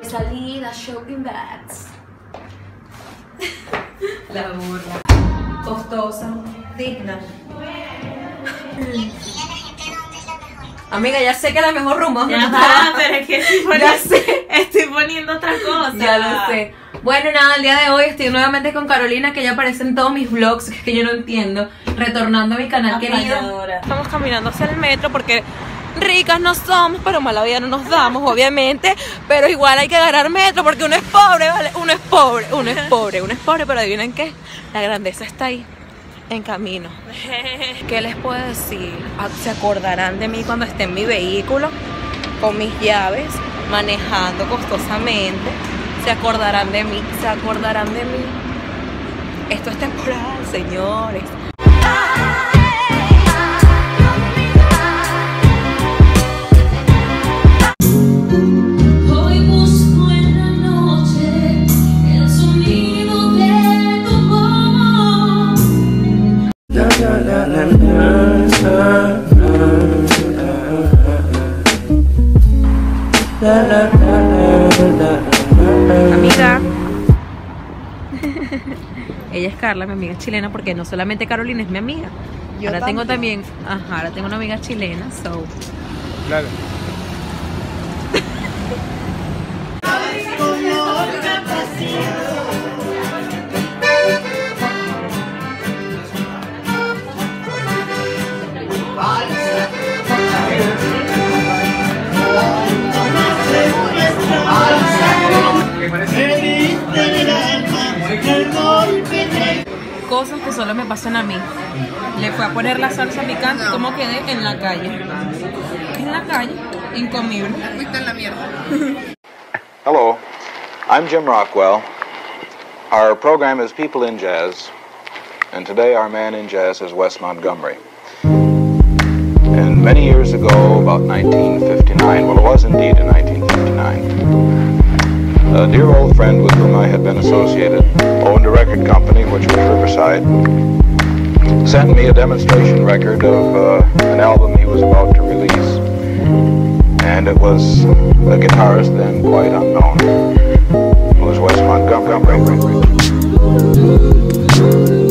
Salida, shopping bags. La burla. Costosa, digna. Amiga, ya sé que la mejor rumba. Ya está, pero es que estoy poniendo otra cosa. Ya lo sé. Bueno, nada, el día de hoy estoy nuevamente con Carolina, que ya aparece en todos mis vlogs, que yo no entiendo. Retornando a mi canal querido. Estamos caminando hacia el metro porque ricas no somos, pero mala vida no nos damos, obviamente. Pero igual hay que ganar metro porque uno es pobre, ¿vale? Uno es pobre, pero adivinen qué, la grandeza está ahí, en camino. ¿Qué les puedo decir? Se acordarán de mí cuando esté en mi vehículo, con mis llaves, manejando costosamente. Se acordarán de mí, se acordarán de mí. Esto es temporal, señores. Amiga. Ella es Carla, mi amiga chilena, porque no solamente Carolina es mi amiga. Ahora tengo también, ahora tengo una amiga chilena, so. Claro. Cosas que solo me pasan a mí. Le fui a poner la salsa picante y como quedé en la calle. En la calle, incomible. Hello, I'm Jim Rockwell. Our program is People in Jazz, and today our man in jazz is Wes Montgomery. And many years ago, about 1959, well, it was indeed in 1959, a dear old friend with whom I had been associated, owned a record company, which was Riverside, sent me a demonstration record of an album he was about to release. And it was a guitarist then quite unknown. It was Wes Montgomery.